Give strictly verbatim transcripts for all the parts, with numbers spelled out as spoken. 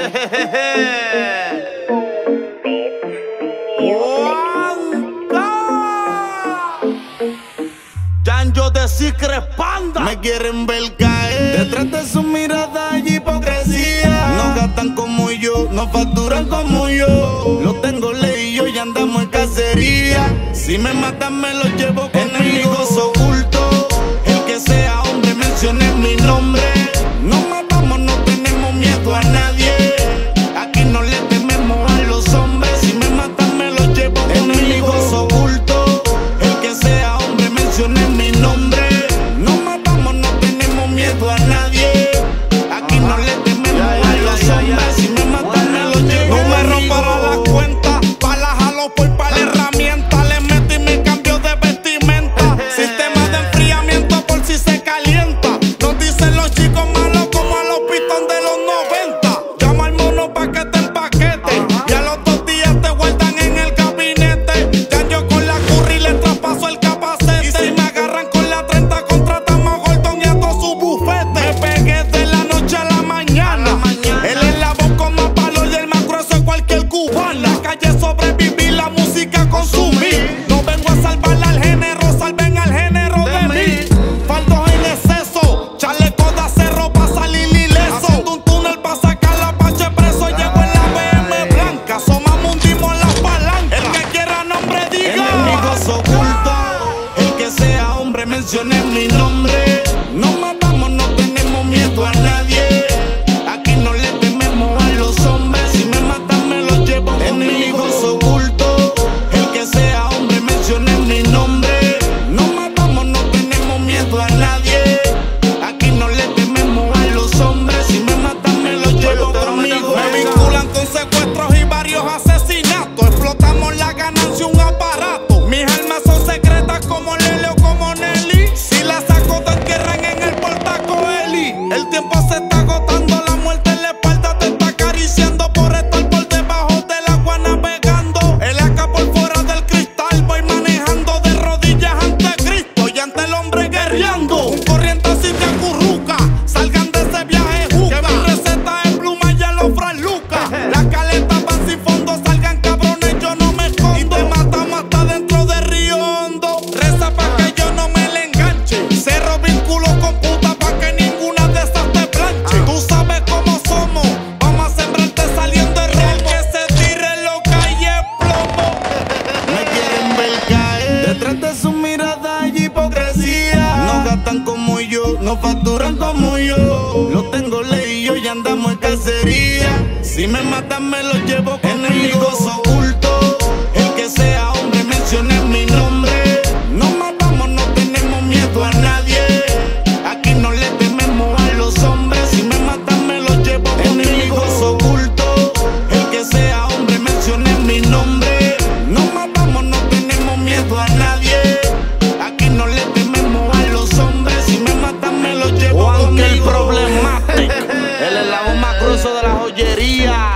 Janjo de Secret Panda. Me quieren ver caer detrás de su mirada y hipocresía. No gastan como yo, no facturan como yo. Lo tengo leído y andamos en cacería. Si me matan me lo llevo con enemigos ocultos. El que sea hombre mencione mi nombre. No matamos, no tenemos miedo a nadie. Aquí no le tememos a los hombres. Si me matan me lo llevo con enemigos ocultos. El que sea hombre mencione mi nombre. No matamos, no tenemos miedo a nadie. Aquí no le tememos a los hombres. Si me matan me lo llevo. Número para la cuenta, para jalo por para la herramienta. Le meto y me cambio de vestimenta. Sistema de enfriamiento por si se calienta. Nos dicen los chicos malos como a los pitón de los noventa. Llama al mono pa' que te empaquete. Y a los dos días te guardan en el gabinete. Ya yo con la curry le traspaso el capacete. Y si me agarran con la treinta contratamos a Gordon y a todo su bufete. Me pegué de la noche a la mañana. Él es la voz con más palo y el más grueso de cualquier cubano. La calle sobrevivir, la música consumir. No vengo a salvar al género, salven al género de mí. Faldos en exceso, chaleco de acero pa' salir ileso. Haciendo un túnel pa' sacar la pache preso. Llego en la B M blanca, asomamos, hundimos las palancas. El que quiera nombre diga. Enemigos ocultos. El que sea hombre mencione mi nombre. No matamos, no tenemos miedo a nadie. Aquí no le tememos a los hombres. Si me matan me los llevo con enemigos ocultos. El que sea hombre mencione mi nombre. No matamos, no tenemos miedo a nadie. Aquí no le tememos a los hombres. Si me matan me los llevo conmigo. Me vinculan con secuestros y varios asesinatos. Explotamos la ganancia, un aparato. Mis armas son secretas como Lele o como Nelly. Si la saco te entierran en el portaco Eli. El tiempo se está agotando, la muerte en la espalda te está acariciando. Por estar por debajo del agua navegando. El A K por fuera del cristal. Voy manejando de rodillas ante Cristo y ante el hombre guerreando. Un corriente así te acurruca. Salgan de ese viaje juca. Que mi receta es pluma y los Fran Lucas. Las caletas van sin fondo, salgan cabrones, yo no me escondo. Y te matamos hasta dentro de Río Hondo. Reza pa' que yo no me le enganche. Cerro vínculo con puta pa' que ninguna de esas te planche. Tú sabes cómo somos, vamos a sembrarte saliendo el real. Que se tire lo que hay es plomo. Me quieren ver caer detrás de su mirada y hipocresía. No gastan como yo, no facturan como yo. Lo tengo leído y andamos en cacería. Si me matan me lo llevo con enemigos ocultos. El que sea hombre mencione mi nombre. No matamos, no tenemos miedo a nadie. Aquí no le tememos a los hombres. Si me matan me lo llevo con enemigos ocultos. El que sea hombre mencione mi nombre. No matamos, no tenemos miedo a nadie. Aquí no le tememos a los hombres. Si me matan me lo llevo O aunque el conmigo. problemático, el eslabón más grueso de la joyería.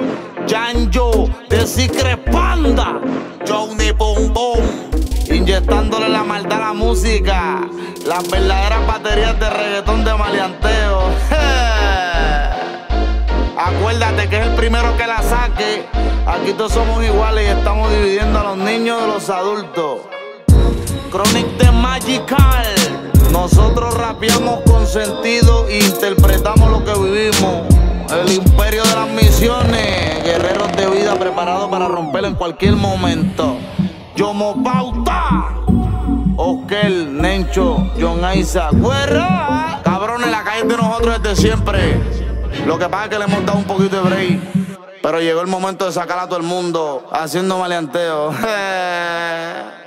Janjo de Secret Panda. Johnny Boom Boom. Inyectándole la maldad a la música. Las verdaderas baterías de reggaetón de maleanteo. Acuérdate que es el primero que la saque. Aquí todos somos iguales y estamos dividiendo a los niños de los adultos. Chronic de Magical. Nosotros rapeamos con sentido e interpretamos lo que vivimos. El imperio de las misiones. Guerreros de vida preparados para romper en cualquier momento. Yomo Pauta. Oscar, Nencho, John Isaac. ¡Guerra! Cabrones, la calle es de nosotros desde siempre. Lo que pasa es que le hemos dado un poquito de break. Pero llegó el momento de sacar a todo el mundo haciendo maleanteo.